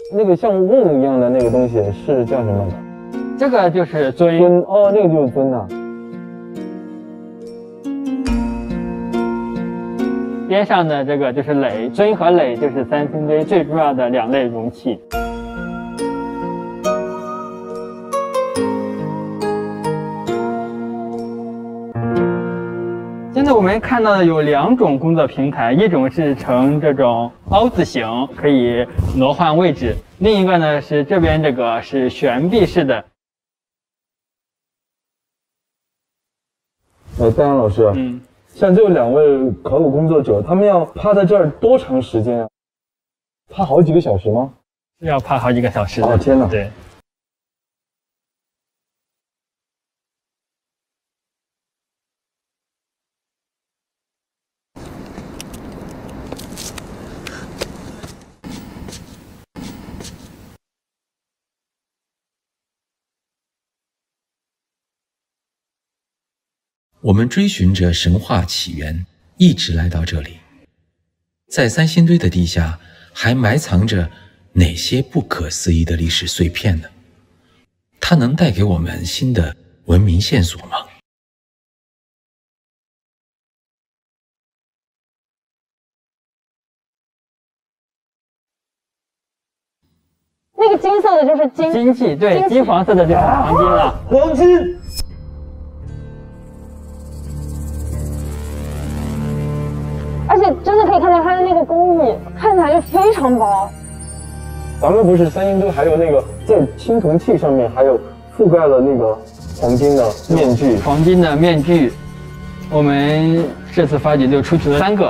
那个像瓮一样的那个东西是叫什么的？ 这个就是尊哦，那个就是尊呐。 边上的这个就是垒，尊和垒就是三星堆最重要的2类容器。现在我们看到的有2种工作平台，一种是呈这种凹字形，可以挪换位置；另一个呢是这边这个是悬臂式的。 丹阳老师，像这2位考古工作者，他们要趴在这儿多长时间啊？趴好几个小时吗？ 是要趴好几个小时的。 哦，天哪！ 对。 我们追寻着神话起源，一直来到这里。在三星堆的地下，还埋藏着哪些不可思议的历史碎片呢？它能带给我们新的文明线索吗？ 那个金色的就是金器，对，金黄色的就是黄金了。 黄金。 而且真的可以看到它的那个工艺，看起来就非常薄。 咱们不是三星堆还有那个在青铜器上面还有覆盖了那个黄金的面具， 黄金的面具，我们这次发掘就出土了3个。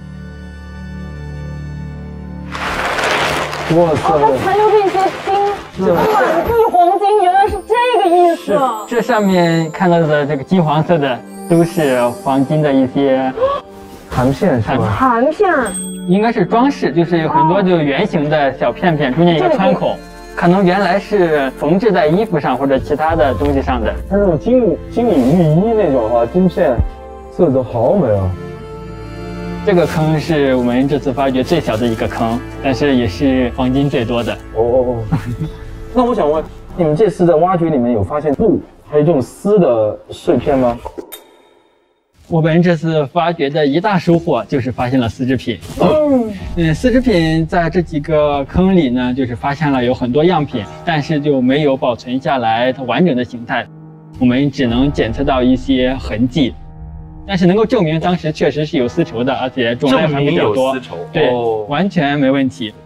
哇塞！ 它残留这些金，满地黄金，原来是这个意思。 这上面看到的这个金黄色的都是黄金的一些含片是吧？ 含片应该是装饰，就是有很多就圆形的小片片，中间有个穿孔，可能原来是缝制在衣服上或者其他的东西上的。 它那种金缕玉衣那种哈，金片色泽好美啊！ 这个坑是我们这次发掘最小的一个坑，但是也是黄金最多的。 哦，那我想问，你们这次在挖掘里面有发现布还有这种丝的碎片吗？ 我们这次发掘的一大收获就是发现了丝织品。丝织品在这几个坑里呢，就是发现了有很多样品，但是就没有保存下来它完整的形态，我们只能检测到一些痕迹，但是能够证明当时确实是有丝绸的，而且种类还比较多。对，完全没问题。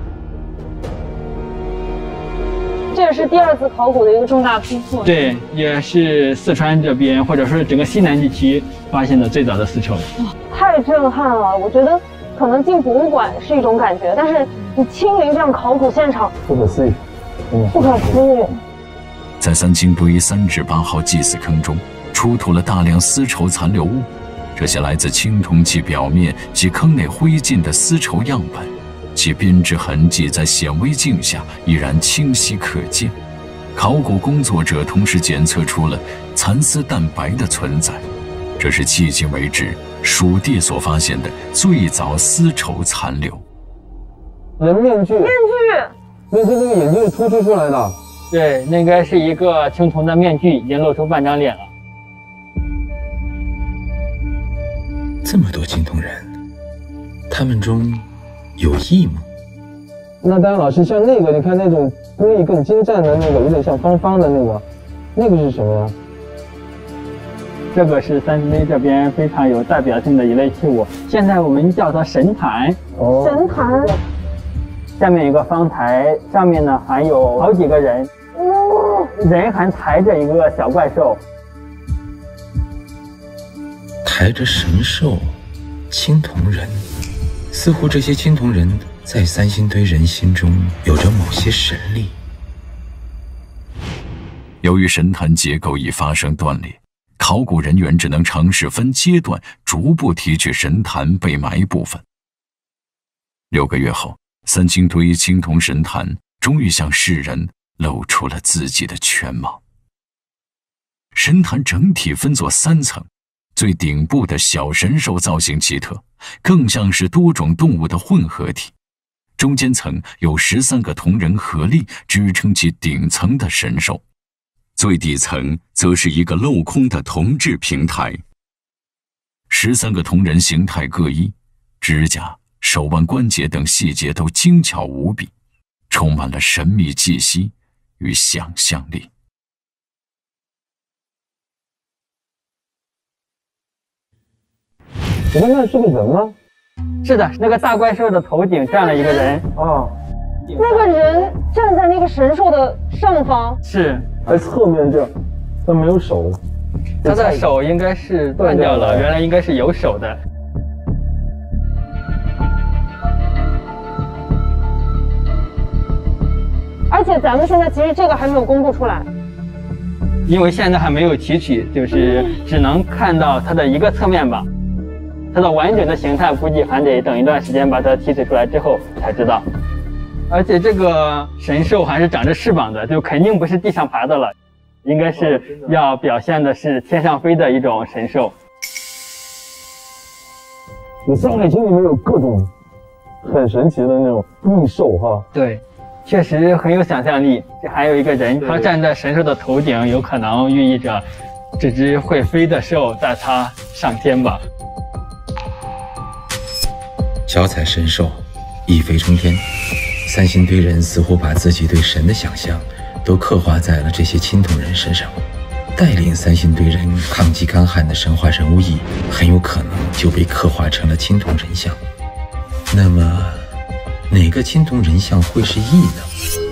这也是第2次考古的一个重大突破。 对，也是四川这边或者说整个西南地区发现的最早的丝绸。 太震撼了！我觉得可能进博物馆是一种感觉，但是你亲临这样考古现场， 不可思议， 不可思议。 在三星堆3至8号祭祀坑中，出土了大量丝绸残留物，这些来自青铜器表面及坑内灰烬的丝绸样本。其编织痕迹在显微镜下依然清晰可见。考古工作者同时检测出了蚕丝蛋白的存在，这是迄今为止蜀地所发现的最早丝绸残留。 人面具，那是那个眼睛是突出出来的。 对，那个是一个青铜的面具，已经露出半张脸了。 这么多青铜人，他们中有异吗？ 那当然，老师，像那个，你看那种工艺更精湛的那个，有点像方方的那个是什么呀？ 这个是三星堆这边非常有代表性的一类器物，现在我们叫它神坛。 神坛。 下面有个方台，上面呢还有好几个人，人还抬着一个小怪兽。 抬着神兽，青铜人。似乎这些青铜人在三星堆人心中有着某些神力。 由于神坛结构已发生断裂，考古人员只能尝试分阶段逐步提取神坛被埋部分。6个月后，三星堆青铜神坛终于向世人露出了自己的全貌。神坛整体分作3层，最顶部的小神兽造型奇特，更像是多种动物的混合体。 中间层有13个铜人合力支撑起顶层的神兽，最底层则是一个镂空的铜制平台。13个铜人形态各异，指甲、手腕关节等细节都精巧无比，充满了神秘气息与想象力。 你看那是个人吗？ 是的，那个大怪兽的头顶站了一个人。 啊， 那个人站在那个神兽的上方， 是， 在侧面这样，但没有手。 他的手应该是断掉了，原来应该是有手的。 而且咱们现在其实这个还没有公布出来， 因为现在还没有提取，就是只能看到它的一个侧面吧。它的完整的形态估计还得等一段时间把它提取出来之后才知道。而且这个神兽还是长着翅膀的，就肯定不是地上爬的了，应该是要表现的是天上飞的一种神兽。 你《山海经》里面有各种很神奇的那种异兽哈。 对，确实很有想象力。这还有一个人，他站在神兽的头顶，有可能寓意着这只会飞的兽带他上天吧。 脚踩神兽，一飞冲天。三星堆人似乎把自己对神的想象都刻画在了这些青铜人身上，带领三星堆人抗击干旱的神话人物羿，很有可能就被刻画成了青铜人像。那么，哪个青铜人像会是羿呢？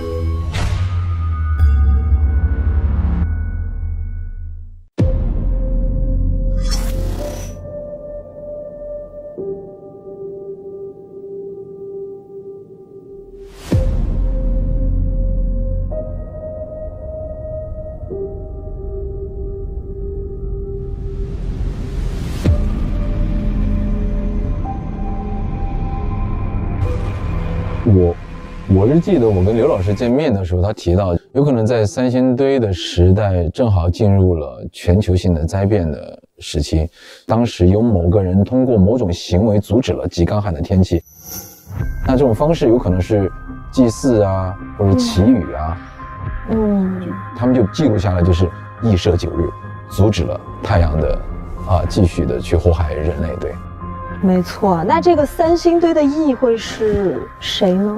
我是记得我跟刘老师见面的时候，他提到有可能在三星堆的时代正好进入了全球性的灾变的时期，当时有某个人通过某种行为阻止了极干旱的天气，那这种方式有可能是祭祀啊，或者祈雨啊，他们就记录下来，就是羿射9日，阻止了太阳的继续的去祸害人类。对， 没错。那这个三星堆的羿会是谁呢？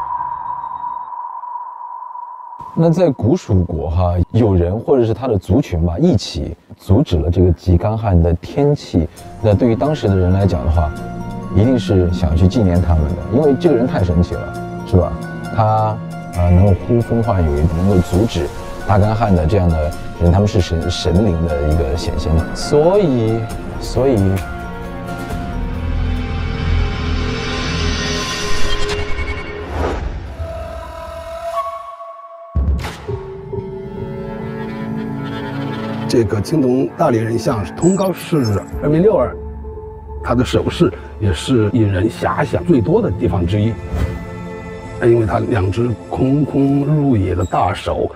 那在古蜀国有人或者是他的族群吧，一起阻止了这个极干旱的天气。那对于当时的人来讲的话，一定是想去纪念他们的，因为这个人太神奇了，是吧？他能够呼风唤雨，能够阻止大干旱的这样的人，他们是神灵的一个显现。所以这个青铜大力人像通高是2.62米，他的手势也是引人遐想最多的地方之一，因为他2只空空如也的大手。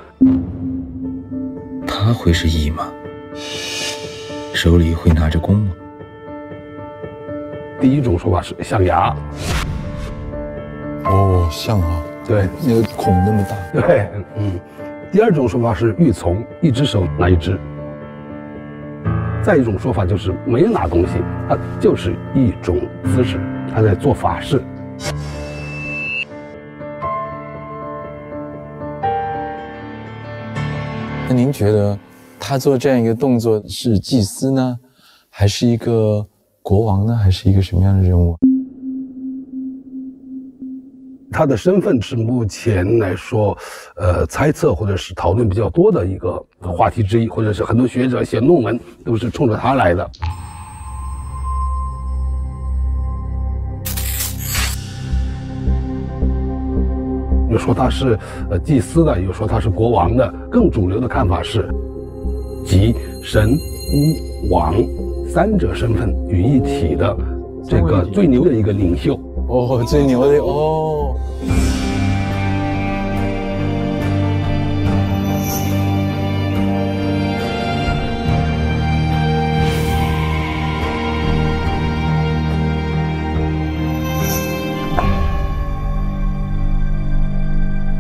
他会是羿吗？手里会拿着弓吗？ 第一种说法是象牙， 像对， 那个孔那么大。 对，第二种说法是玉琮，一只手拿一只。再一种说法就是没拿东西，它就是一种姿势，他在做法事。 那您觉得他做这样一个动作是祭司呢，还是一个国王呢，还是一个什么样的人物？ 他的身份是目前来说，猜测或者是讨论比较多的一个话题之一，或者是很多学者写论文都是冲着他来的。有说他是祭司的，有说他是国王的，更主流的看法是集神、巫、王3者身份于一体的这个最牛的一个领袖。 最牛的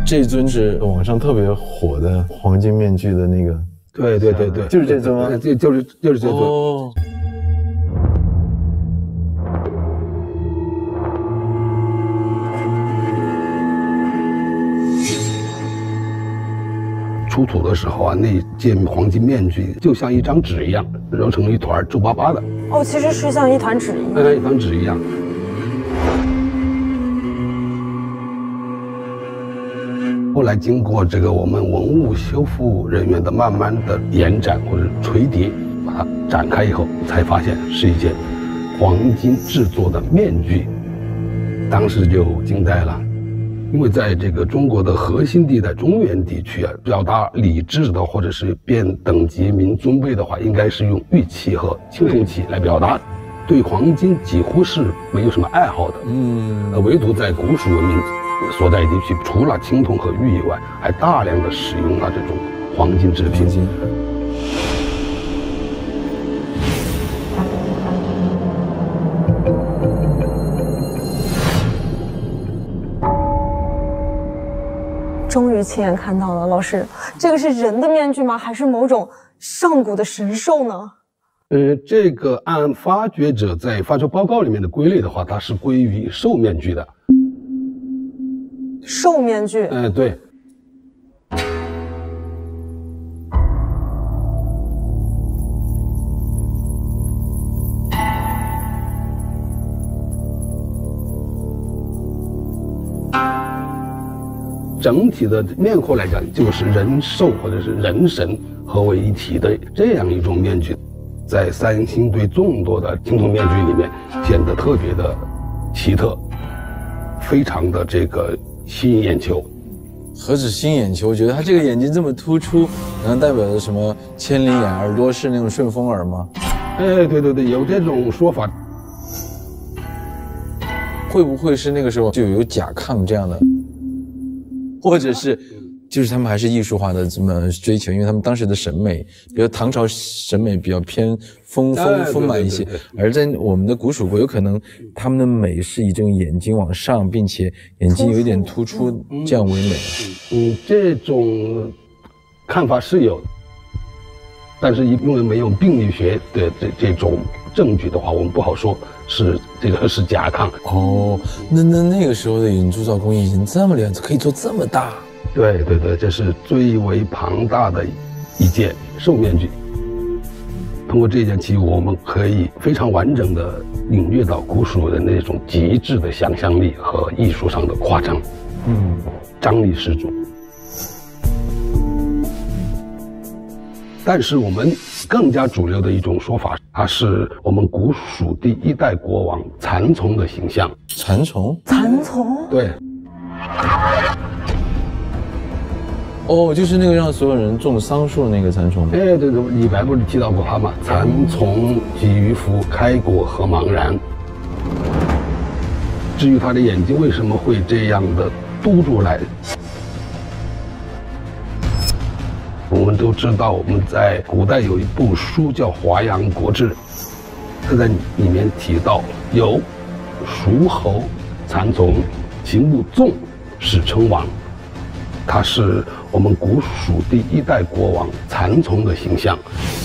这尊是网上特别火的黄金面具的那个。 对， 就是这尊吗？ 就是这尊。 哦。 出土的时候啊，那件黄金面具就像一张纸一样，揉成了一团皱巴巴的。 哦，其实是像一团纸一样。 一团纸一样。后来经过这个我们文物修复人员的慢慢的延展或者锤叠，把它展开以后，才发现是一件黄金制作的面具，当时就惊呆了。因为在这个中国的核心地带中原地区啊，表达礼制的或者是变等级民尊卑的话，应该是用玉器和青铜器来表达，对黄金几乎是没有什么爱好的。唯独在古蜀文明所在地区，除了青铜和玉以外，还大量的使用了这种黄金制品。 终于亲眼看到了，老师，这个是人的面具吗？还是某种上古的神兽呢？ 这个按发掘者在发掘报告里面的归类的话，它是归于兽面具的。 兽面具？ 对。整体的面孔来讲，就是人兽或者是人神合为一体的这样一种面具，在三星堆众多的青铜面具里面显得特别的奇特，非常的这个吸引眼球。 何止吸引眼球，我觉得他这个眼睛这么突出，能代表着什么千里眼？耳朵是那种顺风耳吗？ 对，有这种说法。 会不会是那个时候就有甲亢这样的？或者是，就是他们还是艺术化的这么追求，因为他们当时的审美，比如唐朝审美比较偏丰满一些，而在我们的古蜀国，有可能他们的美是以这种眼睛往上，并且眼睛有一点突出，这样为美。 这种看法是有，但是因为没有病理学的这种证据的话，我们不好说是这个是甲亢。 那个时候的人铸造工艺已经这么厉害，可以做这么大。 对，这是最为庞大的一件兽面具。通过这件器物，我们可以非常完整的领略到古蜀人那种极致的想象力和艺术上的夸张，张力十足。但是我们更加主流的一种说法，它是我们古蜀第一代国王蚕丛的形象。 蚕丛？ 对。 就是那个让所有人种桑树的那个蚕丛。 对，李白不是提到过他吗？蚕丛鲫鱼脯，开果何茫然。至于他的眼睛为什么会这样的嘟出来，我们都知道，我们在古代有一部书叫《华阳国志》，它在里面提到有蜀侯蚕丛，其目纵，史称王。他是我们古蜀第一代国王蚕丛的形象。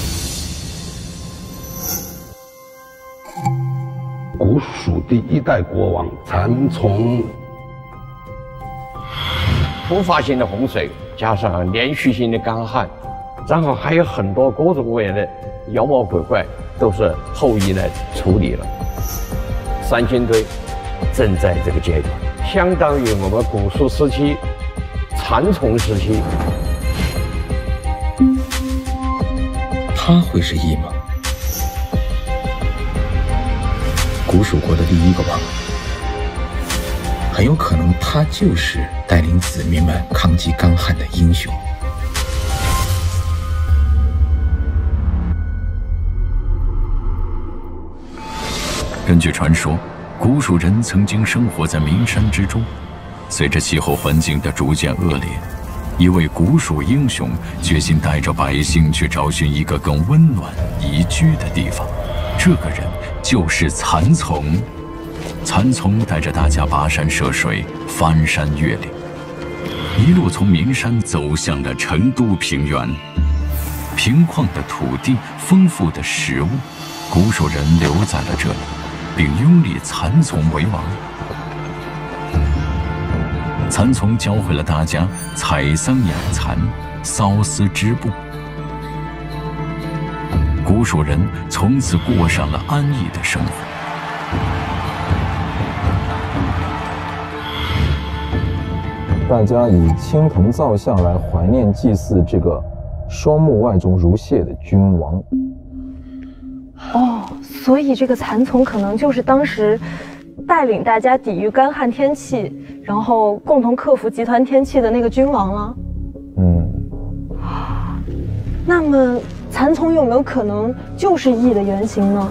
古蜀第一代国王蚕丛。 突发性的洪水加上连续性的干旱，然后还有很多各种各样的妖魔鬼怪，都是后羿来处理了。三星堆正在这个阶段，相当于我们古蜀时期蚕丛时期。 他会是羿吗？古蜀国的第一个王，很有可能他就是带领子民们抗击干旱的英雄。 根据传说，古蜀人曾经生活在名山之中，随着气候环境的逐渐恶劣，一位古蜀英雄决心带着百姓去找寻一个更温暖宜居的地方。这个人就是蚕丛。蚕丛带着大家跋山涉水，翻山越岭。 一路从岷山走向了成都平原。平旷的土地，丰富的食物，古蜀人留在了这里，并拥立蚕丛为王。蚕丛教会了大家采桑养蚕、缫丝织布。古蜀人从此过上了安逸的生活。 大家以青铜造像来怀念祭祀这个双目外重如蟹的君王。 哦，所以这个蚕丛可能就是当时带领大家抵御干旱天气，然后共同克服极端天气的那个君王了。那么蚕丛有没有可能就是羿的原型呢？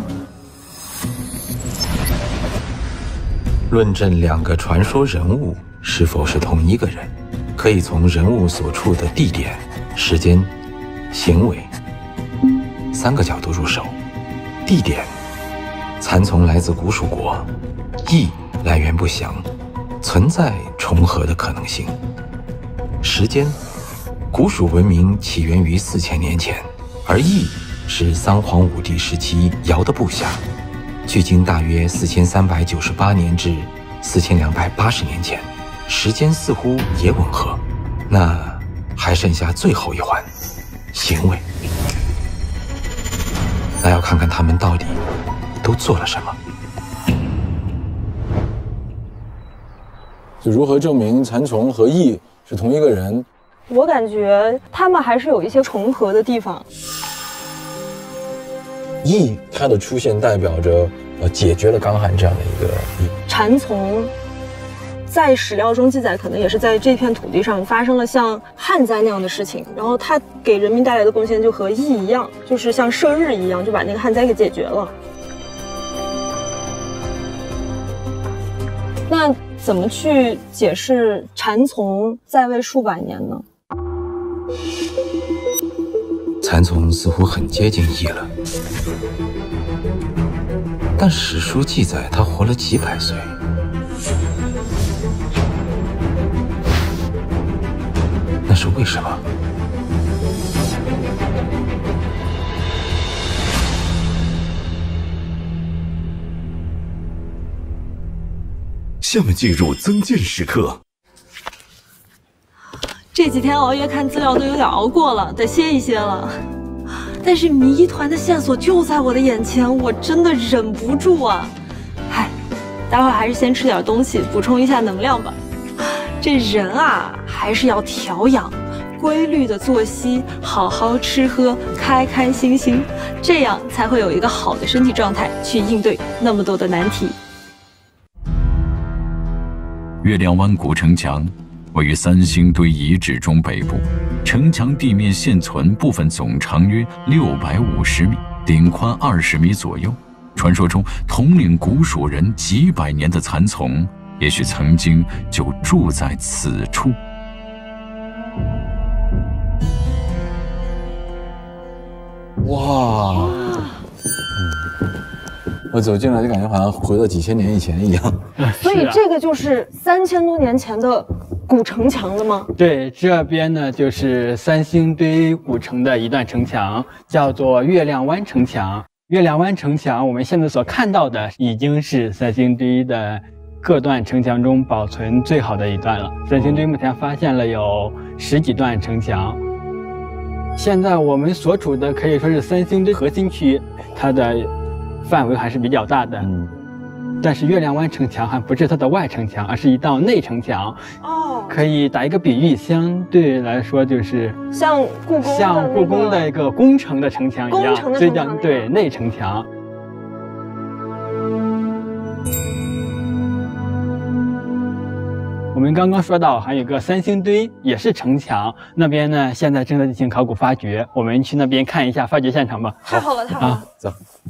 论证两个传说人物是否是同一个人，可以从人物所处的地点、时间、行为3个角度入手。地点，蚕丛来自古蜀国，羿来源不详，存在重合的可能性。时间，古蜀文明起源于4000年前，而羿是三皇五帝时期尧的部下，距今大约4398年至4280年前，时间似乎也吻合。那还剩下最后一环，行为。那要看看他们到底都做了什么。 就如何证明蚕丛和羿是同一个人？ 我感觉他们还是有一些重合的地方。 羿它的出现代表着解决了干旱这样的一个蚕丛。在史料中记载，可能也是在这片土地上发生了像旱灾那样的事情，然后它给人民带来的贡献就和羿一样，就是像射日一样，就把那个旱灾给解决了。那怎么去解释蚕丛在位数百年呢？ 蚕丛似乎很接近羿了，但史书记载他活了几百岁。那是为什么？ 下面进入增建时刻。 这几天熬夜看资料都有点熬过了，得歇一歇了。但是谜团的线索就在我的眼前，我真的忍不住啊！嗨，待会儿还是先吃点东西，补充一下能量吧。这人啊，还是要调养，规律的作息，好好吃喝，开开心心，这样才会有一个好的身体状态去应对那么多的难题。 月亮湾古城墙位于三星堆遗址中北部，城墙地面现存部分总长约650米，顶宽20米左右。传说中，统领古蜀人几百年的蚕丛，也许曾经就住在此处。 哇！我走进来就感觉好像回到几千年以前一样。 所以这个就是3000多年前的古城墙了吗？ 对，这边呢就是三星堆古城的一段城墙，叫做月亮湾城墙。月亮湾城墙，我们现在所看到的已经是三星堆的各段城墙中保存最好的一段了。三星堆目前发现了有10几段城墙。现在我们所处的可以说是三星堆核心区，它的范围还是比较大的。但是月亮湾城墙还不是它的外城墙，而是一道内城墙。哦，可以打一个比喻，相对来说就是像故宫的一个宫城的城墙一样，所以叫对内城墙。我们刚刚说到还有个三星堆，也是城墙，那边呢现在正在进行考古发掘，我们去那边看一下发掘现场吧。 太好了，太好了， 走。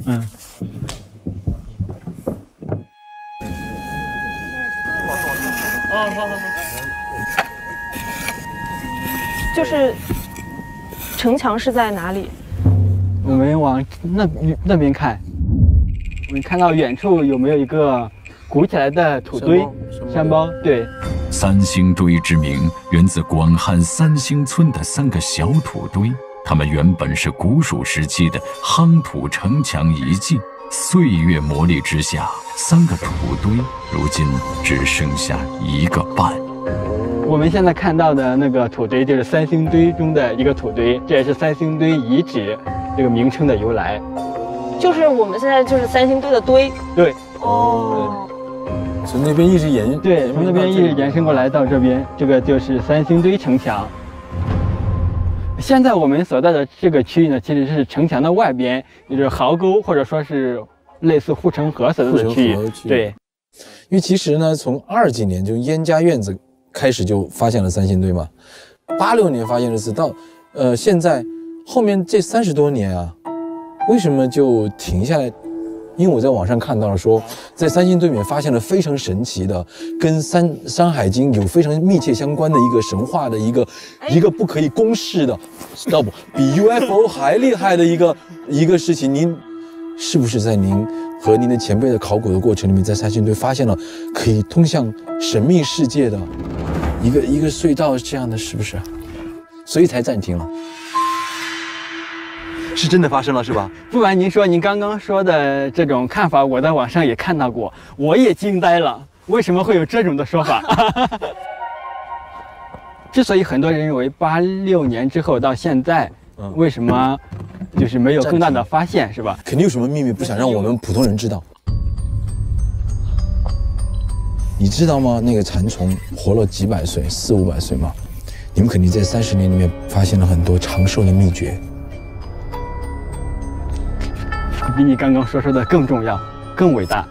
就是城墙是在哪里？ 我们往那边看，我们看到远处有没有一个鼓起来的土堆山包？对。 三星堆之名源自广汉三星村的3个小土堆，它们原本是古蜀时期的夯土城墙遗迹，岁月磨砺之下，3个土堆如今只剩下1个半。 我们现在看到的那个土堆就是三星堆中的一个土堆，这也是三星堆遗址这个名称的由来。 就是我们现在就是三星堆的堆。 对。 哦。 从那边一直延， 对，从那边一直延伸过来到这边，这个就是三星堆城墙。现在我们所在的这个区域呢，其实是城墙的外边，也就是壕沟或者说是类似护城河所在的区域。对， 因为其实呢，从20几年就燕家院子开始就发现了三星堆嘛，86年发现了次，到现在后面这30多年啊，为什么就停下来？因为我在网上看到了说，在三星堆里面发现了非常神奇的，跟《山海经》有非常密切相关的一个神话的一个不可以公示的，知道不？比 UFO 还厉害的一个事情。您是不是在您和您的前辈的考古的过程里面，在三星堆发现了可以通向神秘世界的一个隧道这样的，是不是？所以才暂停了。是真的发生了是吧？ 不瞒您说，您刚刚说的这种看法，我在网上也看到过，我也惊呆了。为什么会有这种的说法？之所以很多人认为86年之后到现在，为什么就是没有更大的发现，是吧？ 肯定有什么秘密不想让我们普通人知道。你知道吗？那个蚕丛活了几百岁，400、500岁吗？你们肯定在30年里面发现了很多长寿的秘诀。 比你刚刚说的更重要，更伟大，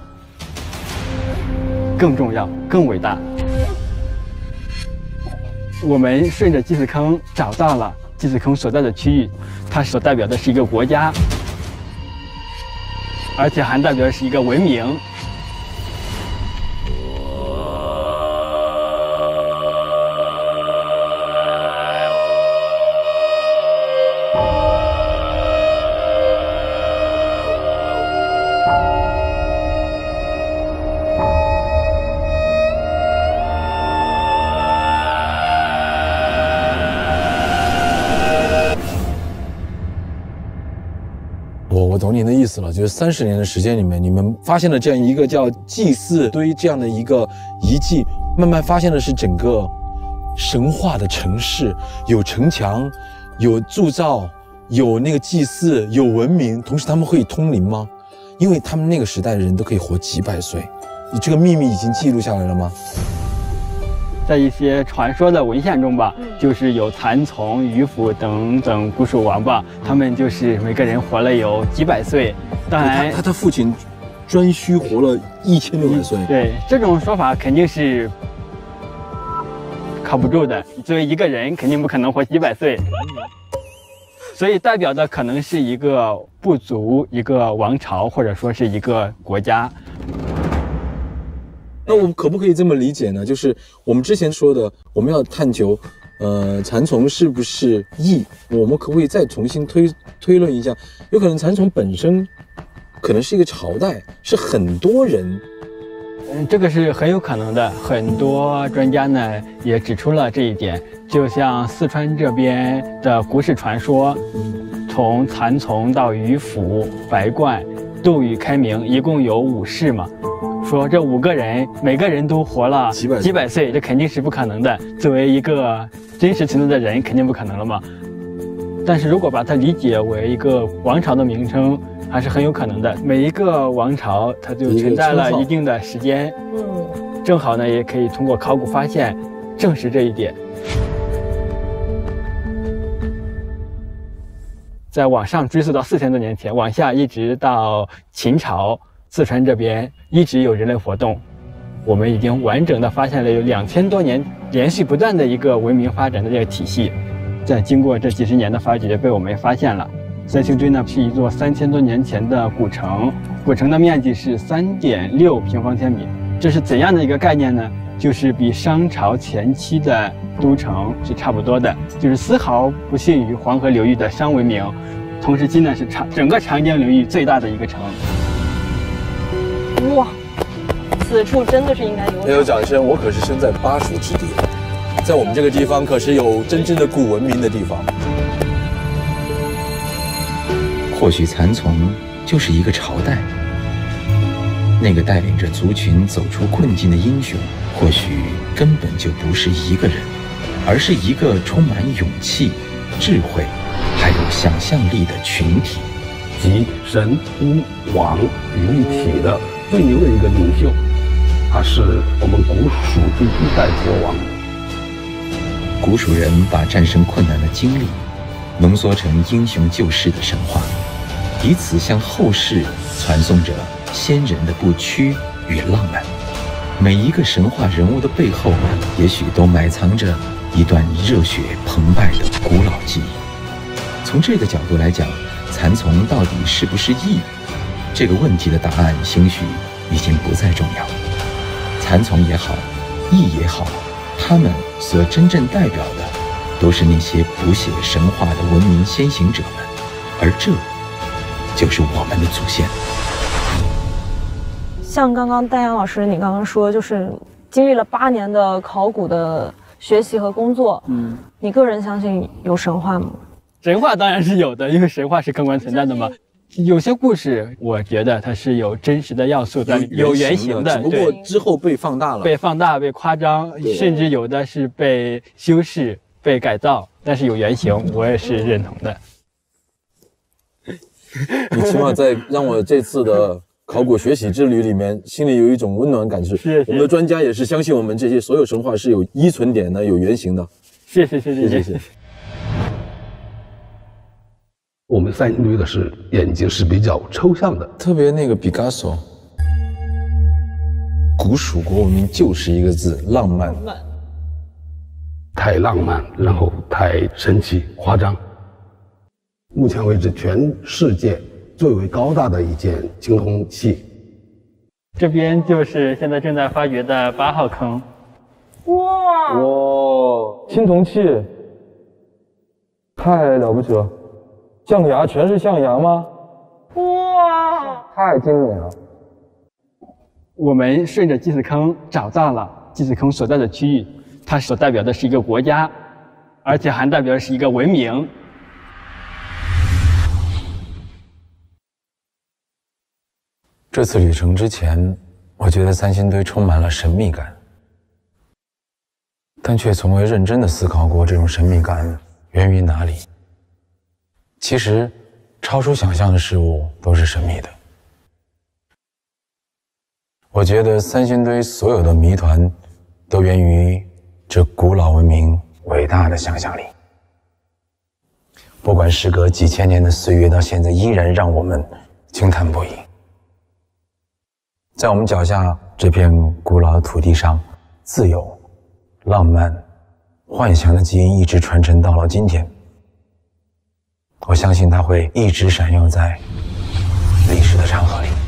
更重要，更伟大。我们顺着祭祀坑找到了祭祀坑所在的区域，它所代表的是一个国家，而且还代表的是一个文明。 我懂你的意思了，就是30年的时间里面，你们发现了这样一个叫祭祀堆这样的一个遗迹，慢慢发现的是整个神话的城市，有城墙，有铸造，有那个祭祀，有文明，同时他们会通灵吗？因为他们那个时代的人都可以活几百岁，你这个秘密已经记录下来了吗？ 在一些传说的文献中吧，就是有蚕丛、鱼凫等等古蜀王吧，他们就是每个人活了有几百岁。当然， 他的父亲颛顼活了1600岁。 对，这种说法肯定是靠不住的。作为一个人，肯定不可能活几百岁，所以代表的可能是一个部族、一个王朝，或者说是一个国家。 那我们可不可以这么理解呢？就是我们之前说的，我们要探究，蚕丛是不是异？我们可不可以再重新推论一下？有可能蚕丛本身可能是一个朝代，是很多人。 这个是很有可能的。很多专家呢也指出了这一点。就像四川这边的古史传说，从蚕丛到鱼凫、白鹳、杜宇、开明，一共有5世嘛。说这5个人，每个人都活了几百岁，这肯定是不可能的。作为一个真实存在的人，肯定不可能了嘛。但是如果把它理解为一个王朝的名称，还是很有可能的。每一个王朝，它就存在了一定的时间。正好呢，也可以通过考古发现证实这一点。再往上追溯到4000多年前，往下一直到秦朝。四川这边一直有人类活动，我们已经完整的发现了有2000多年连续不断的一个文明发展的这个体系，在经过这几十年的发掘被我们发现了。三星堆呢是一座3000多年前的古城，古城的面积是3.6平方千米，这是怎样的一个概念呢？就是比商朝前期的都城是差不多的，就是丝毫不逊于黄河流域的商文明，同时期呢是整个长江流域最大的一个城。 哇， 此处真的是应该有掌声！我可是身在巴蜀之地，在我们这个地方可是有真正的古文明的地方。 或许蚕丛就是一个朝代，那个带领着族群走出困境的英雄，或许根本就不是一个人，而是一个充满勇气、智慧，还有想象力的群体， 集神、巫、王于一体的最牛的一个领袖。他是我们古蜀第一代国王。 古蜀人把战胜困难的经历浓缩成英雄救世的神话，以此向后世传颂着先人的不屈与浪漫。每一个神话人物的背后，也许都埋藏着一段热血澎湃的古老记忆。从这个角度来讲，蚕丛到底是不是义？这个问题的答案兴许已经不再重要。蚕丛也好，义也好，他们所真正代表的，都是那些谱写神话的文明先行者们，而这就是我们的祖先。 像刚刚丹阳老师你刚刚说，就是经历了8年的考古的学习和工作，你个人相信有神话吗？ 神话当然是有的，因为神话是客观存在的嘛。有些故事，我觉得它是有真实的要素在里面，有原型的， 只不过之后被放大了， 被放大、被夸张，甚至有的是被修饰、被改造，但是有原型，我也是认同的。 你起码在让我这次的考古学习之旅里面，心里有一种温暖感受。 是我们的专家也是相信我们这些所有神话是有依存点的，有原型的。 谢谢。 我们三星堆的眼睛是比较抽象的， 特别那个毕加索，古蜀国文明就是一个字，浪漫。 太浪漫，然后太神奇、夸张。目前为止，全世界最为高大的一件青铜器。 这边就是现在正在发掘的8号坑。 哇，青铜器，太了不起了！象牙，全是象牙吗？哇，太精美了！ 我们顺着祭祀坑找到了祭祀坑所在的区域，它所代表的是一个国家，而且还代表的是一个文明。 这次旅程之前，我觉得三星堆充满了神秘感，但却从未认真地思考过这种神秘感源于哪里。其实，超出想象的事物都是神秘的。我觉得三星堆所有的谜团，都源于这古老文明伟大的想象力。不管时隔几千年的岁月，到现在依然让我们惊叹不已。在我们脚下这片古老的土地上，自由、浪漫、幻想的基因一直传承到了今天。我相信它会一直闪耀在历史的长河里。